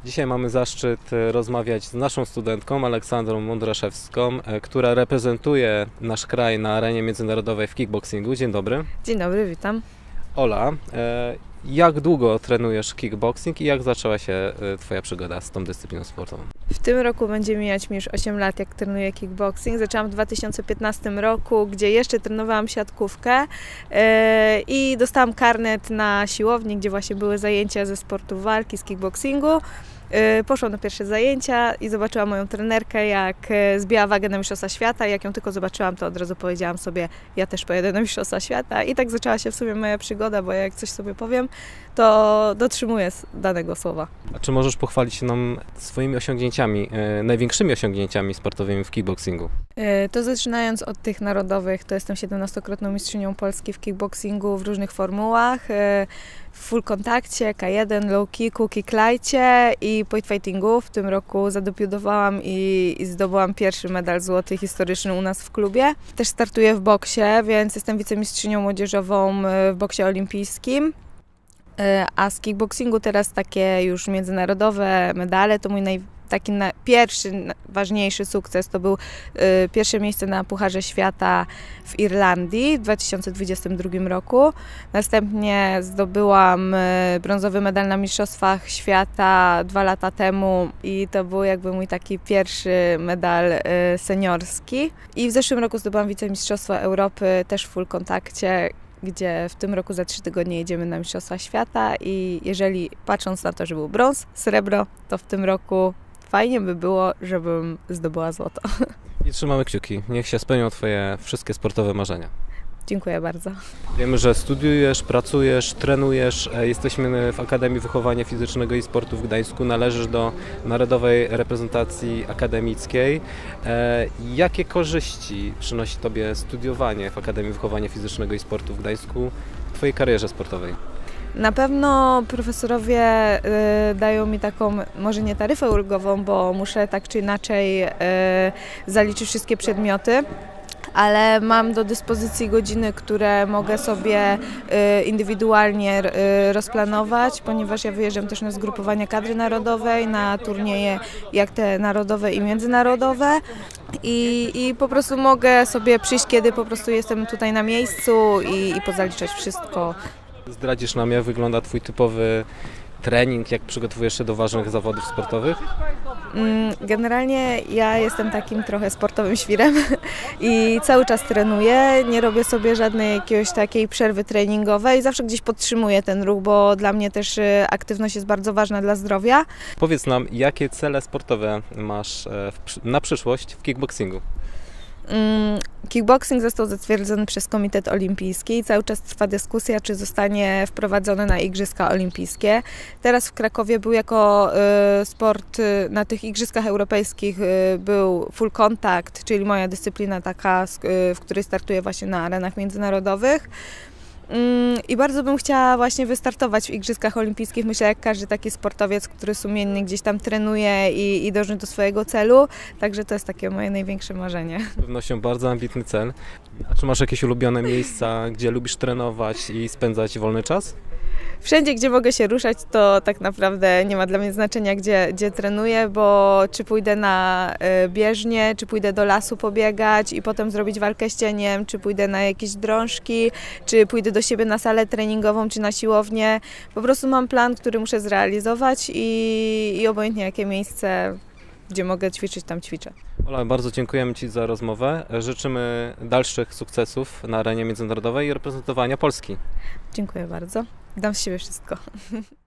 Dzisiaj mamy zaszczyt rozmawiać z naszą studentką Aleksandrą Mądraszewską, która reprezentuje nasz kraj na arenie międzynarodowej w kickboxingu. Dzień dobry. Dzień dobry, witam. Ola, jak długo trenujesz kickboxing i jak zaczęła się Twoja przygoda z tą dyscypliną sportową? W tym roku będzie mijać mi już 8 lat, jak trenuję kickboxing. Zaczęłam w 2015 roku, gdzie jeszcze trenowałam siatkówkę i dostałam karnet na siłowni, gdzie właśnie były zajęcia ze sportu walki, z kickboxingu. Poszłam na pierwsze zajęcia i zobaczyłam moją trenerkę, jak zbijała wagę na Mistrzostwa Świata. Jak ją tylko zobaczyłam, to od razu powiedziałam sobie, ja też pojedę na Mistrzostwa Świata. I tak zaczęła się w sumie moja przygoda, bo jak coś sobie powiem, to dotrzymuję danego słowa. A czy możesz pochwalić się nam swoimi osiągnięciami, największymi osiągnięciami sportowymi w kickboxingu? To zaczynając od tych narodowych, to jestem 17-krotną mistrzynią Polski w kickboxingu w różnych formułach. W full kontakcie, K1, low kicku, kicklajcie i point fightingu. W tym roku zadebiutowałam i zdobyłam pierwszy medal złoty historyczny u nas w klubie. Też startuję w boksie, więc jestem wicemistrzynią młodzieżową w boksie olimpijskim. A z kickboxingu teraz takie już międzynarodowe medale to mój pierwszy, ważniejszy sukces to był pierwsze miejsce na Pucharze Świata w Irlandii w 2022 roku. Następnie zdobyłam brązowy medal na Mistrzostwach Świata 2 lata temu i to był jakby mój taki pierwszy medal seniorski. I w zeszłym roku zdobyłam wicemistrzostwo Europy też w full kontakcie, gdzie w tym roku za 3 tygodnie jedziemy na Mistrzostwa Świata i jeżeli patrząc na to, że był brąz, srebro, to w tym roku fajnie by było, żebym zdobyła złoto. I trzymamy kciuki. Niech się spełnią Twoje wszystkie sportowe marzenia. Dziękuję bardzo. Wiemy, że studiujesz, pracujesz, trenujesz. Jesteśmy w Akademii Wychowania Fizycznego i Sportu w Gdańsku. Należysz do Narodowej Reprezentacji Akademickiej. Jakie korzyści przynosi Tobie studiowanie w Akademii Wychowania Fizycznego i Sportu w Gdańsku w Twojej karierze sportowej? Na pewno profesorowie dają mi taką, może nie taryfę ulgową, bo muszę tak czy inaczej zaliczyć wszystkie przedmioty, ale mam do dyspozycji godziny, które mogę sobie indywidualnie rozplanować, ponieważ ja wyjeżdżam też na zgrupowania kadry narodowej, na turnieje jak te narodowe i międzynarodowe i po prostu mogę sobie przyjść, kiedy po prostu jestem tutaj na miejscu i pozaliczać wszystko. Zdradzisz nam, jak wygląda Twój typowy trening, jak przygotowujesz się do ważnych zawodów sportowych? Generalnie ja jestem takim trochę sportowym świrem i cały czas trenuję, nie robię sobie żadnej jakiejś takiej przerwy treningowej, zawsze gdzieś podtrzymuję ten ruch, bo dla mnie też aktywność jest bardzo ważna dla zdrowia. Powiedz nam, jakie cele sportowe masz na przyszłość w kickboxingu? Kickboxing został zatwierdzony przez Komitet Olimpijski i cały czas trwa dyskusja, czy zostanie wprowadzony na Igrzyska Olimpijskie. Teraz w Krakowie był jako sport na tych Igrzyskach Europejskich był full contact, czyli moja dyscyplina taka, w której startuję właśnie na arenach międzynarodowych. I bardzo bym chciała właśnie wystartować w Igrzyskach Olimpijskich. Myślę, jak każdy taki sportowiec, który sumiennie gdzieś tam trenuje i dąży do swojego celu. Także to jest takie moje największe marzenie. Z pewnością bardzo ambitny cel. A czy masz jakieś ulubione miejsca, gdzie lubisz trenować i spędzać wolny czas? Wszędzie, gdzie mogę się ruszać, to tak naprawdę nie ma dla mnie znaczenia, gdzie trenuję, bo czy pójdę na bieżnię, czy pójdę do lasu pobiegać i potem zrobić walkę z cieniem, czy pójdę na jakieś drążki, czy pójdę do siebie na salę treningową, czy na siłownię. Po prostu mam plan, który muszę zrealizować i obojętnie jakie miejsce, gdzie mogę ćwiczyć, tam ćwiczę. Ola, bardzo dziękujemy Ci za rozmowę. Życzymy dalszych sukcesów na arenie międzynarodowej i reprezentowania Polski. Dziękuję bardzo. Dam z siebie wszystko.